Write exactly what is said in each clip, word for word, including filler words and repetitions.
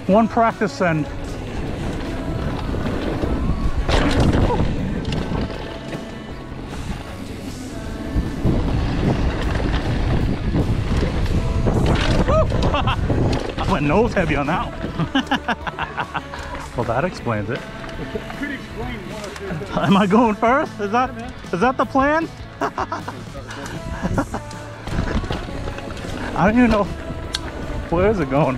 one practice send. I went nose heavy on that one. Well, that explains it. Could explain one or two. Am I going first? Is that is that the plan? I don't even know. Where is it going?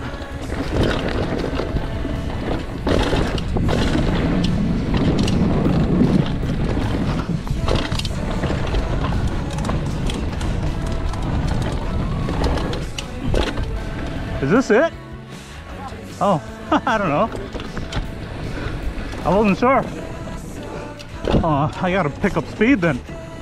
Is this it? Oh, I don't know. I wasn't sure. Oh, I gotta pick up speed then.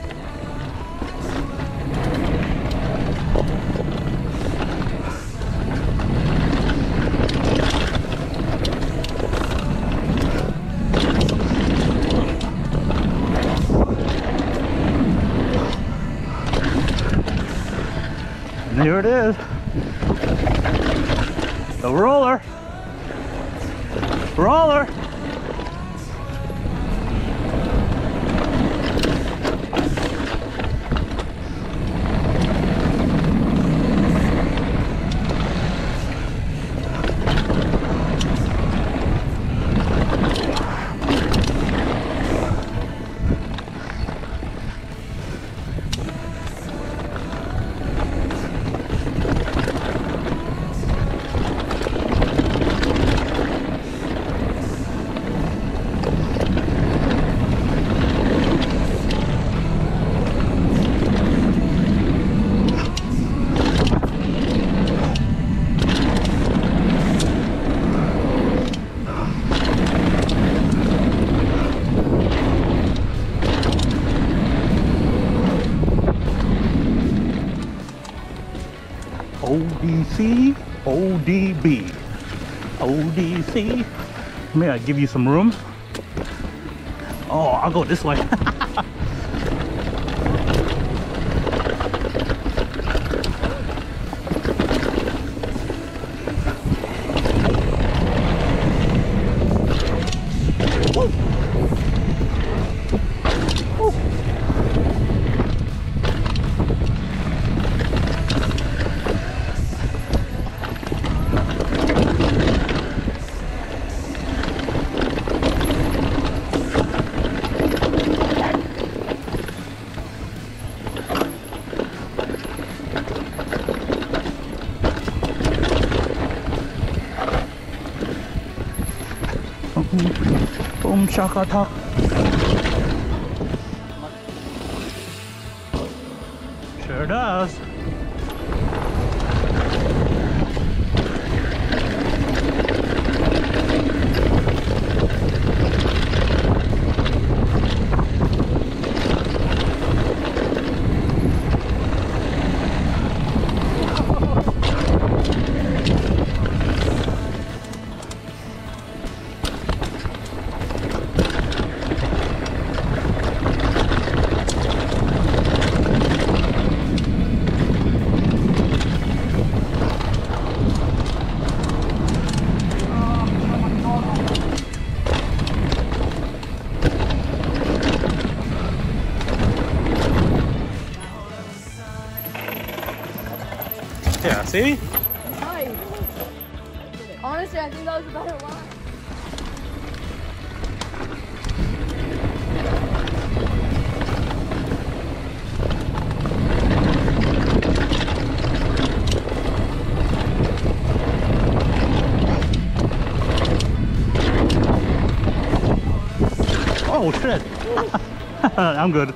And here it is. The roller. Roller. O D C, O D B, O D C. May I give you some room? Oh, I'll go this way. Boom shaka talk. Sure does. Yeah, see? Nice. Honestly, I think that was a better one. Oh shit! I'm good.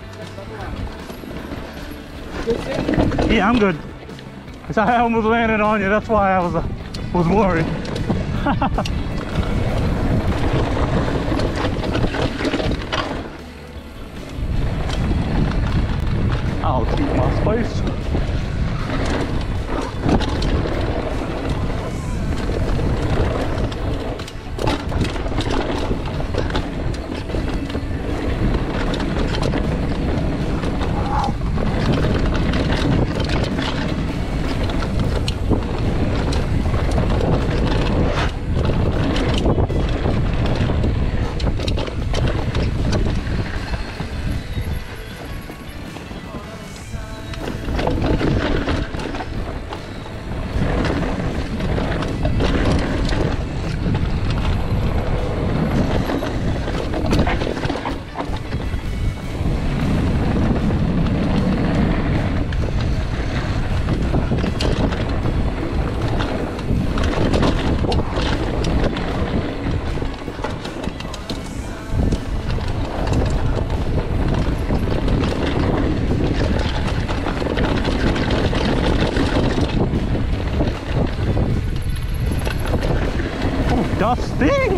Yeah, I'm good. Cause I almost landed on you. That's why I was uh, was worried. I'll keep my space. Dusting.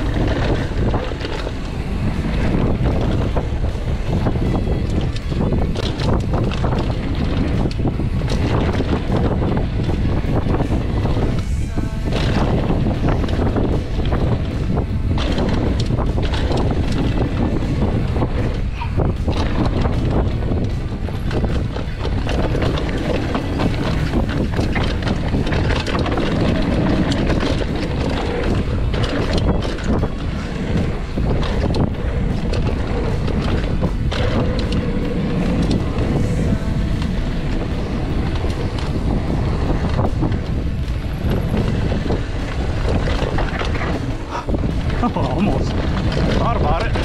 Oh, almost thought about it.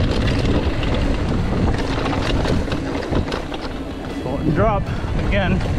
Go and drop again.